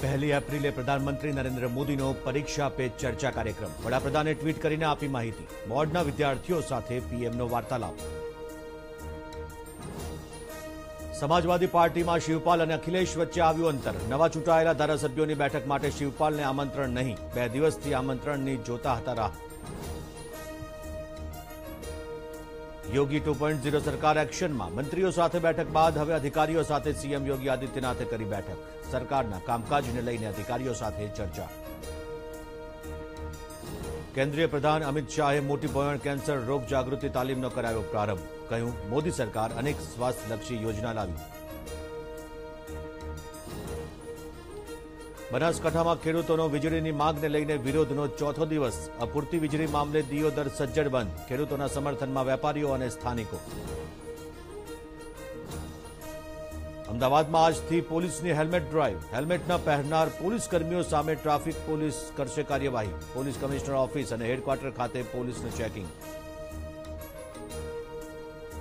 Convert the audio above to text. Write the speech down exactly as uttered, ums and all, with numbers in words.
પહેલી એપ્રિલે પ્રધાનમંત્રી નરેન્દ્ર મોદીનો પરીક્ષા પે ચર્ચા કાર્યક્રમ વડાપ્રધાને ટ્વીટ કરીને આપી માહિતી। બોર્ડના વિદ્યાર્થીઓ સાથે પીએમનો વાર્તાલાપ। સમાજવાદી પાર્ટીમાં શિવપાલ અને અખિલેશ વચ્ચે આવ્યું અંતર। નવા ચૂંટાયેલા ધારાસભ્યોની બેઠક માટે શિવપાલને આમંત્રણ નહીં। બે દિવસથી આમંત્રણની જોતા હતા રાહ। योगी टू पॉइंट जीरो सरकार एक्शन में मंत्रीओ साथे बैठक बाद हवे अधिकारीओ साथे सीएम योगी आदित्यनाथे करी बैठक। सरकारना कामकाज ने लईने अधिकारीओ साथे चर्चा। केंद्रीय प्रधान अमित शाहे मोटी बॉयण कैंसर रोग जागृति तालीमनो करायो प्रारंभ। कहूं मोदी सरकार अनेक स्वास्थ्यलक्षी योजना लावी। बनासकांठामां खेडूतोनो वीजळीनी मांगने लईने विरोधनो चौथो दिवस। अपूरती वीजળી मामले दियोदर सज्जड बंध। खेडूतोना समर्थનમાં વેપારીઓ અને સ્થાનિકો। અમદાવાદમાં આજથી પોલીસની હેલ્મેટ ડ્રાઈવ। હેલ્મેટ ન પહેરનાર પોલીસ કર્મીઓ સામે ટ્રાફિક પોલીસ કરશે કાર્યવાહી। પોલીસ કમિશનર ઓફિસ અને હેડક્વાર્ટર ખાતે પોલીસનું ચેકિંગ।